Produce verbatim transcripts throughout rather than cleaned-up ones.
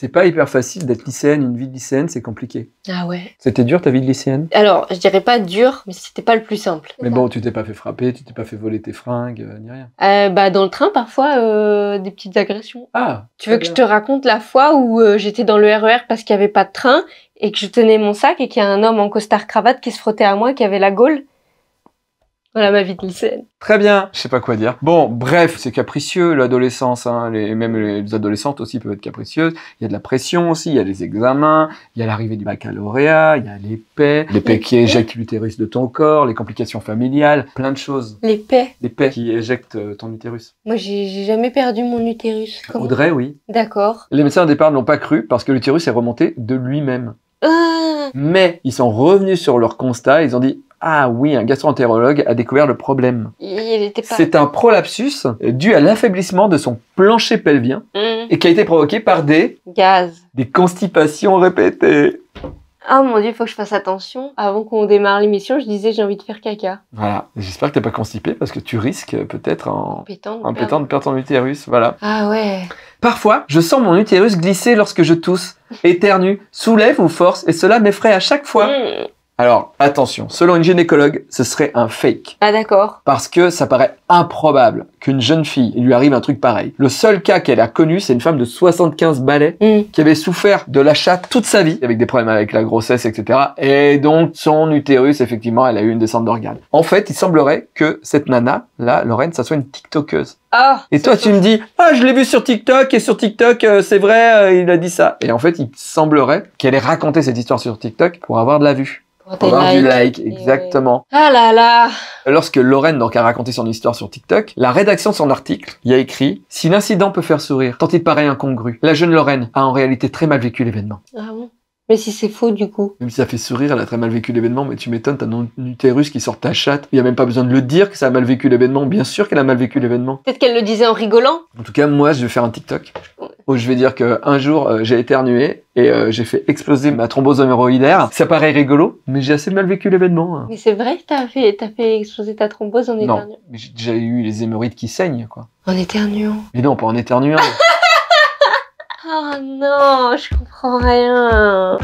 C'est pas hyper facile d'être lycéenne, une vie de lycéenne, c'est compliqué. Ah ouais. C'était dur ta vie de lycéenne? Alors, je dirais pas dur, mais c'était pas le plus simple. Mais bon, tu t'es pas fait frapper, tu t'es pas fait voler tes fringues, euh, ni rien. Euh, bah, dans le train, parfois, euh, des petites agressions. Ah! Tu veux que je te raconte la fois où euh, j'étais dans le R E R parce qu'il y avait pas de train et que je tenais mon sac et qu'il y a un homme en costard-cravate qui se frottait à moi, qui avait la gaule? Voilà ma vie de lycéenne. Très bien, je sais pas quoi dire. Bon, bref, c'est capricieux l'adolescence, hein. les, même les adolescentes aussi peuvent être capricieuses. Il y a de la pression aussi, il y a les examens, il y a l'arrivée du baccalauréat, il y a l'épée, l'épée qui éjecte l'utérus de ton corps, les complications familiales, plein de choses. L'épée? L'épée qui éjecte ton utérus. Moi, j'ai j'ai jamais perdu mon utérus. Comment? Audrey, oui. D'accord. Les médecins au départ ne l'ont pas cru parce que l'utérus est remonté de lui-même. Ah. Mais ils sont revenus sur leur constat, ils ont dit « Ah oui, un gastro-entérologue a découvert le problème. » Il était pas... C'est un prolapsus dû à l'affaiblissement de son plancher pelvien Mmh. et qui a été provoqué par des, Gaz. des constipations répétées. Ah mon dieu, il faut que je fasse attention. Avant qu'on démarre l'émission, je disais j'ai envie de faire caca. Voilà, j'espère que t'es pas constipé parce que tu risques peut-être en, Pétant. en pétant de perdre ton utérus, voilà. Ah ouais. Parfois, je sens mon utérus glisser lorsque je tousse, éternue, soulève ou force et cela m'effraie à chaque fois. Mmh. Alors, attention, selon une gynécologue, ce serait un fake. Ah d'accord. Parce que ça paraît improbable qu'une jeune fille il lui arrive un truc pareil. Le seul cas qu'elle a connu, c'est une femme de soixante-quinze balais Mmh. qui avait souffert de l'achat toute sa vie, avec des problèmes avec la grossesse, et cetera. Et donc, son utérus, effectivement, elle a eu une descente d'organes. En fait, il semblerait que cette nana, là, Lorraine, ça soit une TikTokeuse. Ah. Et toi, tu me dis, ah, je l'ai vu sur TikTok, et sur TikTok, euh, c'est vrai, euh, il a dit ça. Et en fait, il semblerait qu'elle ait raconté cette histoire sur TikTok pour avoir de la vue. Pour Pour avoir du like, exactement. Ah là là. Lorsque Lorraine donc a raconté son histoire sur TikTok, la rédaction de son article y a écrit « Si l'incident peut faire sourire, tant il paraît incongru, la jeune Lorraine a en réalité très mal vécu l'événement. Ah bon. Mais si c'est faux du coup. » Même si ça fait sourire, elle a très mal vécu l'événement, mais tu m'étonnes, t'as un utérus qui sort ta chatte. Il y a même pas besoin de le dire que ça a mal vécu l'événement. Bien sûr qu'elle a mal vécu l'événement. Peut-être qu'elle le disait en rigolant. En tout cas, moi, je vais faire un TikTok où je vais dire qu'un jour, euh, j'ai éternué et euh, j'ai fait exploser ma thrombose hémorroïdaire. Ça paraît rigolo, mais j'ai assez mal vécu l'événement. Hein. Mais c'est vrai que t'as fait, t'as fait exploser ta thrombose en éternuant. Non, mais j'ai déjà eu les hémorroïdes qui saignent, quoi. En éternuant. Mais non, pas en éternuant. Oh non, je comprends rien.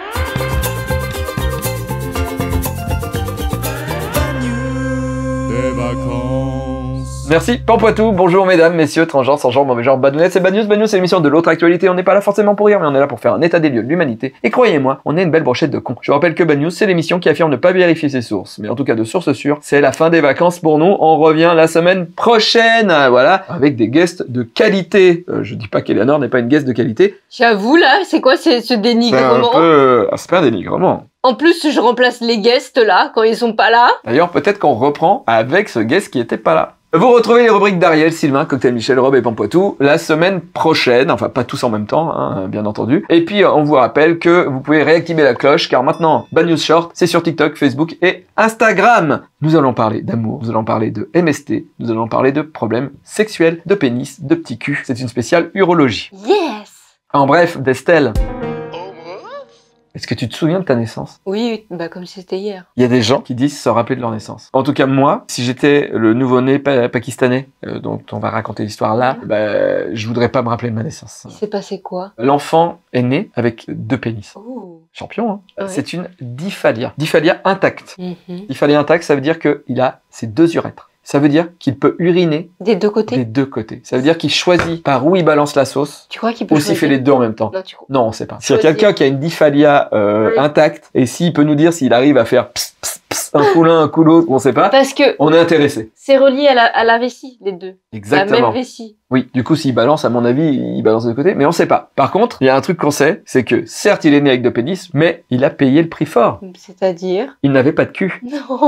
Des vacances. Merci, Pampoitou, bonjour mesdames, messieurs, transgenres, sans genre, mauvais genre, bad news, c'est bad news, bad news, c'est l'émission de l'autre actualité, on n'est pas là forcément pour rire, mais on est là pour faire un état des lieux de l'humanité, et croyez-moi, on est une belle brochette de cons. Je rappelle que bad news, c'est l'émission qui affirme ne pas vérifier ses sources, mais en tout cas de sources sûres, c'est la fin des vacances pour nous, on revient la semaine prochaine, voilà, avec des guests de qualité. Euh, je dis pas qu'Eleanor n'est pas une guest de qualité. J'avoue là, c'est quoi ce, ce C'est un dénigrement? peu... Ah, c'est pas un dénigrement. En plus, je remplace les guests là, quand ils sont pas là. D'ailleurs, peut-être qu'on reprend avec ce guest qui était pas là. Vous retrouvez les rubriques d'Ariel, Sylvain, Cocktail Michel, Rob et Pampoitou la semaine prochaine, enfin pas tous en même temps, hein, bien entendu. Et puis on vous rappelle que vous pouvez réactiver la cloche, car maintenant, Bad News Short, c'est sur TikTok, Facebook et Instagram. Nous allons parler d'amour, nous allons parler de M S T, nous allons parler de problèmes sexuels, de pénis, de petits culs. C'est une spéciale urologie. Yes. En bref, d'Estelle. Est-ce que tu te souviens de ta naissance? Oui, bah comme si c'était hier. Il y a des gens qui disent se rappeler de leur naissance. En tout cas, moi, si j'étais le nouveau-né pa pakistanais, euh, dont on va raconter l'histoire là, bah, je voudrais pas me rappeler de ma naissance. Il s'est passé quoi? L'enfant est né avec deux pénis. Oh. Champion, hein. Ouais. C'est une dyphalia. Dyphalia intacte. Mm-hmm. Dyphalia intacte, ça veut dire qu'il a ses deux urètres. Ça veut dire qu'il peut uriner Des deux côtés? des deux côtés. Ça veut dire qu'il choisit par où il balance la sauce, Tu crois qu'il peut ou s'il choisir? fait les deux en même temps. Non, tu crois. Non, on sait pas. S'il y a Choisir. quelqu'un qui a une dyphalia euh, Oui. intacte, et s'il peut nous dire s'il arrive à faire pss, pss, pss, un coup l'un, un coup l'autre, on sait pas, Parce que on est intéressé. c'est relié à la, à la vessie, les deux. La Exactement. même vessie. Oui, du coup, s'il balance, à mon avis, il balance de côté, mais on sait pas. Par contre, il y a un truc qu'on sait, c'est que certes, il est né avec deux pénis, mais il a payé le prix fort. C'est-à-dire? Il n'avait pas de cul.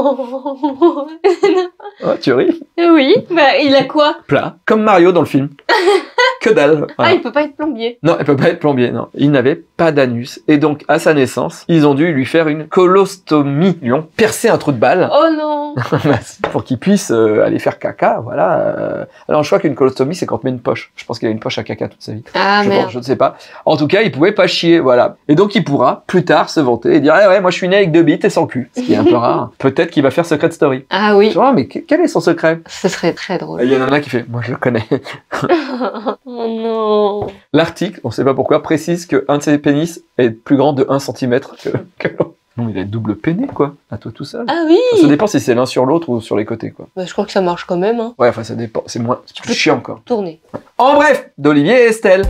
Non. Oh, tu ris? Oui, bah il a quoi? Plat. Comme Mario dans le film. Que dalle. Ah, Voilà. il peut pas être plombier. Non, il peut pas être plombier, non. Il n'avait pas d'anus. Et donc, à sa naissance, ils ont dû lui faire une colostomie. Ils lui ont percé un trou de balle. Oh non. non. Bah, c'est pour qu'il puisse euh, aller faire caca, voilà. Euh... Alors, je crois qu'une colostomie, c'est quand on met une poche. Je pense qu'il a une poche à caca toute sa vie. Ah je, merde. pense, je ne sais pas. En tout cas, il pouvait pas chier, voilà. Et donc, il pourra, plus tard, se vanter et dire, eh ouais, moi, je suis né avec deux bites et sans cul. Ce qui est un peu rare. Peut-être qu'il va faire Secret Story. Ah oui. Tu vois, mais quel est son secret? Ce serait très drôle. Il y en a un qui fait, moi, je le connais. Oh non. L'article, on sait pas pourquoi, précise qu'un de ses pénis est plus grand de un centimètre que, que l'autre. Non, il a double péné, quoi. À toi tout seul. Ah oui. Ça dépend si c'est l'un sur l'autre ou sur les côtés, quoi. Bah, je crois que ça marche quand même. Hein. Ouais, enfin, ça dépend. C'est moins. C'est plus chiant, quoi. Tourner. En bref, d'Olivier et Estelle.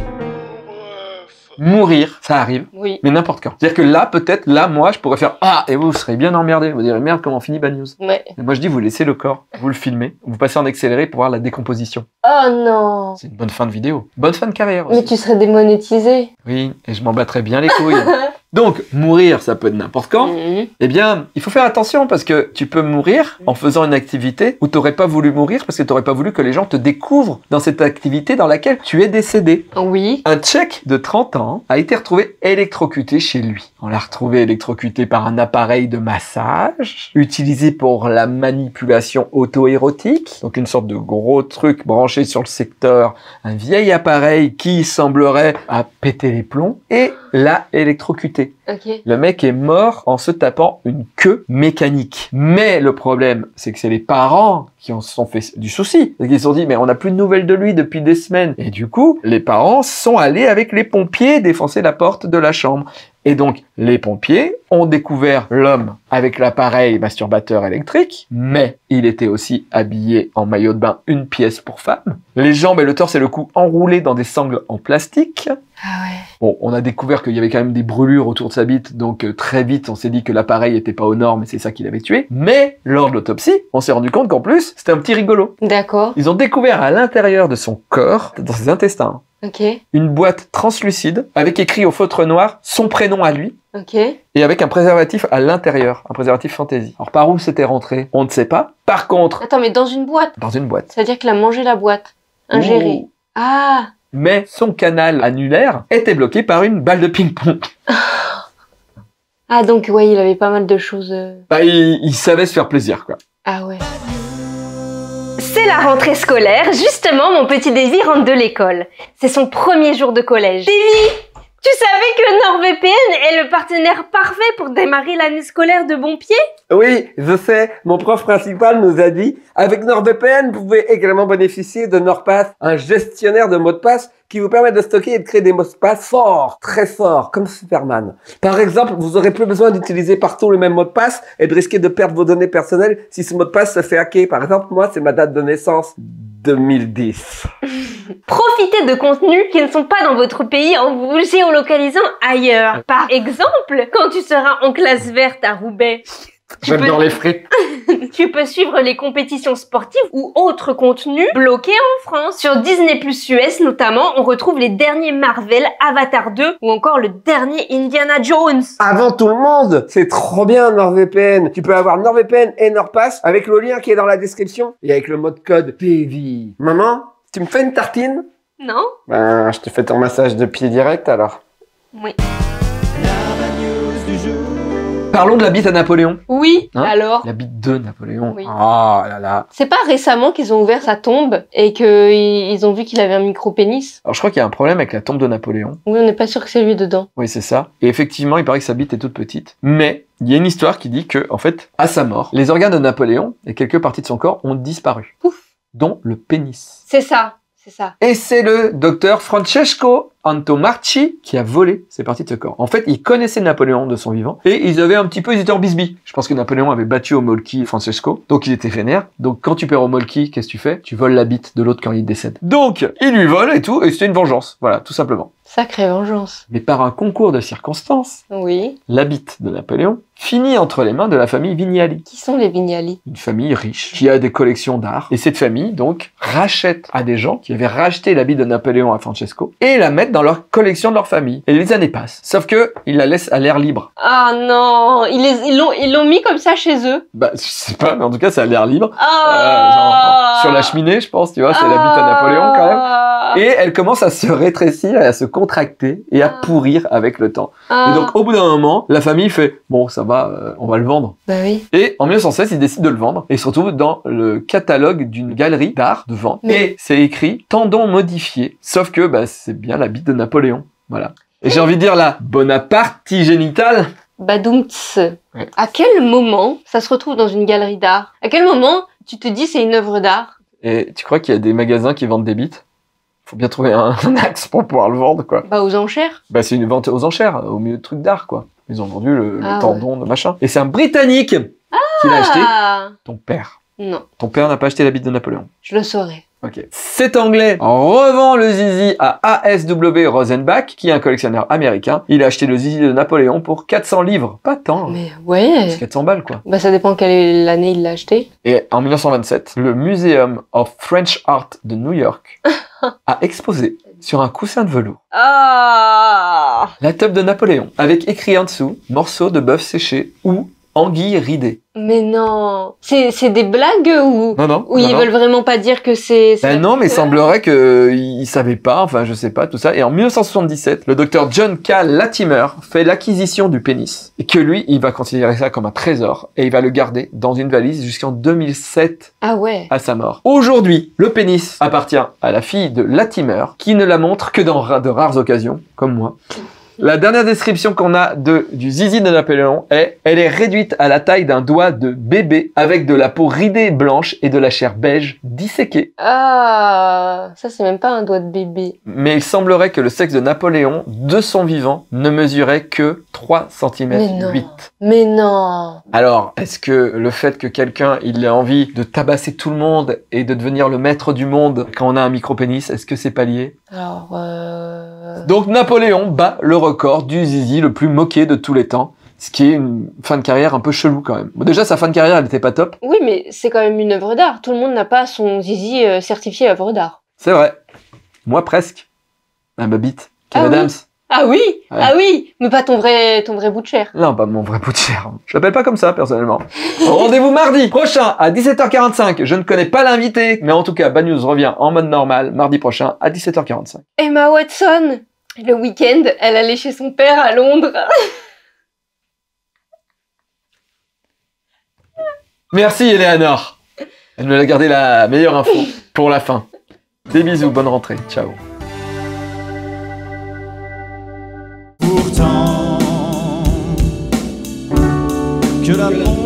Mourir, ça arrive. Oui. Mais n'importe quand. C'est-à-dire que là, peut-être, là, moi, je pourrais faire ah, et vous, vous serez bien emmerdés. Vous direz merde, comment on finit Bad News. Ouais. Et moi, je dis, vous laissez le corps, vous le filmez, vous passez en accéléré pour voir la décomposition. Oh non. C'est une bonne fin de vidéo. Bonne fin de carrière Mais aussi. tu serais démonétisé. Oui, et je m'en battrais bien les couilles. Donc, mourir, ça peut être n'importe quand. Mmh. Eh bien, il faut faire attention parce que tu peux mourir en faisant une activité où t'aurais pas voulu mourir parce que t'aurais pas voulu que les gens te découvrent dans cette activité dans laquelle tu es décédé. Oui. Un Tchèque de trente ans a été retrouvé électrocuté chez lui. On l'a retrouvé électrocuté par un appareil de massage utilisé pour la manipulation auto-érotique. Donc une sorte de gros truc branché sur le secteur, un vieil appareil qui semblerait a pété les plombs et l'a électrocuté. Ok. Le mec est mort en se tapant une queue mécanique. Mais le problème, c'est que c'est les parents qui en se sont fait du souci. Ils se sont dit, mais on n'a plus de nouvelles de lui depuis des semaines. Et du coup, les parents sont allés avec les pompiers défoncer la porte de la chambre. Et donc, les pompiers ont découvert l'homme avec l'appareil masturbateur électrique, mais il était aussi habillé en maillot de bain, une pièce pour femme. Les jambes et le torse et le cou enroulés dans des sangles en plastique. Ah ouais. Bon, on a découvert qu'il y avait quand même des brûlures autour de sa bite, donc euh, très vite, on s'est dit que l'appareil était pas aux normes et c'est ça qui l'avait tué. Mais, lors de l'autopsie, on s'est rendu compte qu'en plus, c'était un petit rigolo. D'accord. Ils ont découvert à l'intérieur de son corps, dans ses intestins, Ok. une boîte translucide avec écrit au feutre noir son prénom à lui Ok. et avec un préservatif à l'intérieur, un préservatif fantaisie. Alors par où c'était rentré, on ne sait pas. Par contre, Attends, mais dans une boîte. dans une boîte. C'est-à-dire qu'il a mangé la boîte. Ingéré. Ouh. Ah. Mais son canal annulaire était bloqué par une balle de ping-pong. Ah, donc, ouais, il avait pas mal de choses. euh. Bah, il, il savait se faire plaisir, quoi. Ah ouais. C'est la rentrée scolaire. Justement, mon petit Davy rentre de l'école. C'est son premier jour de collège. Davy, tu savais que NordVPN est le partenaire parfait pour démarrer l'année scolaire de bon pied? Oui, je sais. Mon prof principal nous a dit, avec NordVPN, vous pouvez également bénéficier de NordPass, un gestionnaire de mots de passe qui vous permet de stocker et de créer des mots de passe forts, très forts, comme Superman. Par exemple, vous aurez plus besoin d'utiliser partout le même mot de passe et de risquer de perdre vos données personnelles si ce mot de passe se fait hacker. Par exemple, moi, c'est ma date de naissance, deux mille dix. Profitez de contenus qui ne sont pas dans votre pays en vous géolocalisant ailleurs. Par exemple, quand tu seras en classe verte à Roubaix, tu peux, J'adore les frites. tu peux suivre les compétitions sportives ou autres contenus bloqués en France. Sur Disney plus U S notamment, on retrouve les derniers Marvel, Avatar deux ou encore le dernier Indiana Jones. Avant tout le monde, c'est trop bien NordVPN. Tu peux avoir NordVPN et NordPass avec le lien qui est dans la description et avec le mode code P V. Maman, tu me fais une tartine? Non? Ben, je te fais ton massage de pied direct alors. Oui. Parlons de la bite à Napoléon. Oui, Hein alors? La bite de Napoléon. Oui. Ah là là. C'est pas récemment qu'ils ont ouvert sa tombe et qu'ils ont vu qu'il avait un micro-pénis? Alors je crois qu'il y a un problème avec la tombe de Napoléon. Oui, on n'est pas sûr que c'est lui dedans. Oui, c'est ça. Et effectivement, il paraît que sa bite est toute petite. Mais il y a une histoire qui dit que, en fait, à sa mort, les organes de Napoléon et quelques parties de son corps ont disparu. Pouf. Dont le pénis. C'est ça, c'est ça. Et c'est le docteur Francesco Antomarchi qui a volé ces parties de ce corps. En fait, il connaissait Napoléon de son vivant et ils avaient un petit peu, ils étaient en bisbis. Je pense que Napoléon avait battu au molki Francesco, donc il était vénère. Donc quand tu perds au molki, qu'est-ce que tu fais? Tu voles la bite de l'autre quand il décède. Donc il lui vole et tout, et c'était une vengeance. Voilà, tout simplement. Sacrée vengeance. Mais par un concours de circonstances, Oui. la bite de Napoléon finit entre les mains de la famille Vignali. Qui sont les Vignali? Une famille riche qui a des collections d'art. Et cette famille, donc, rachète à des gens qui avaient racheté la bite de Napoléon à Francesco et la mettent dans leur collection de leur famille. Et les années passent. Sauf que ils la laissent à l'air libre. Ah non, ils les- ils l'ont ils l'ont mis comme ça chez eux. Bah, je sais pas, mais en tout cas, c'est à l'air libre. Ah. Euh, genre, sur la cheminée, je pense, tu vois, c'est la bite à Napoléon quand même. Et elle commence à se rétrécir et à se contracter et à Ah. pourrir avec le temps. Ah. Et donc, au bout d'un moment, la famille fait « Bon, ça va, euh, on va le vendre. Bah oui. » Et en mille neuf cent seize, ils décident de le vendre et il se retrouve dans le catalogue d'une galerie d'art de vente. Mais- Et c'est écrit « Tendon modifié ». Sauf que bah, c'est bien la bite de Napoléon. Voilà. Et j'ai envie de dire là, Bonaparti génital. Badoumts. Ouais. À quel moment ça se retrouve dans une galerie d'art? À quel moment tu te dis c'est une œuvre d'art? Et tu crois qu'il y a des magasins qui vendent des bites? Faut bien trouver un, un axe pour pouvoir le vendre, quoi. Bah aux enchères. Bah, c'est une vente aux enchères, au milieu de trucs d'art, quoi. Ils ont vendu le, le Ah, tendon de machin. Et c'est un Britannique qui l'a acheté. Ah Ton père. non, Ton père n'a pas acheté la bite de Napoléon. je le saurais. Ok. Cet Anglais revend le zizi à A S W Rosenbach, qui est un collectionneur américain. Il a acheté le zizi de Napoléon pour quatre cents livres. Pas tant. Mais ouais. C'est quatre cents balles, quoi. Bah ça dépend quelle année il l'a acheté. Et en mille neuf cent vingt-sept, le Museum of French Art de New York a exposé sur un coussin de velours Ah. la tube de Napoléon, avec écrit en dessous « Morceau de bœuf séché » ou « Anguille ridée Mais non. C'est c'est des blagues ou ». Non, non. ou non, ils non. veulent vraiment pas dire que c'est. c'est Ben la non, mais il peur. semblerait qu'ils savaient pas, enfin je sais pas, tout ça. Et en mille neuf cent soixante-dix-sept, le docteur John K. Latimer fait l'acquisition du pénis. Et que lui, il va considérer ça comme un trésor. Et il va le garder dans une valise jusqu'en deux mille sept Ah ouais. à sa mort. Aujourd'hui, le pénis appartient à la fille de Latimer, qui ne la montre que dans ra- de rares occasions, comme moi. La dernière description qu'on a de, du zizi de Napoléon est « Elle est réduite à la taille d'un doigt de bébé avec de la peau ridée et blanche et de la chair beige disséquée. Ah, ça c'est même pas un doigt de bébé. » Mais il semblerait que le sexe de Napoléon, de son vivant, ne mesurait que trois Mais centimètres non. huit. Mais non. Alors, est-ce que le fait que quelqu'un il ait envie de tabasser tout le monde et de devenir le maître du monde quand on a un micro-pénis, est-ce que c'est pas lié? Alors, euh... Donc Napoléon bat le record du zizi le plus moqué de tous les temps, ce qui est une fin de carrière un peu chelou quand même. Bon, déjà, sa fin de carrière, elle était pas top, oui, mais c'est quand même une œuvre d'art. Tout le monde n'a pas son zizi euh, certifié œuvre d'art. c'est vrai. Moi, presque. Ah, ma bite. Kev Ah oui. Adams. Ah oui, Ouais. ah oui, mais pas ton vrai, ton vrai bout de chair. Non, pas mon vrai bout de chair. Je l'appelle pas comme ça, personnellement. Rendez-vous mardi prochain à dix-sept heures quarante-cinq. Je ne connais pas l'invité, mais en tout cas, Bad News revient en mode normal mardi prochain à dix-sept heures quarante-cinq. Emma Watson, le week-end, elle allait chez son père à Londres. Merci, Eleanor. Elle nous a gardé la meilleure info pour la fin. Des bisous, bonne rentrée. Ciao. Pourtant que la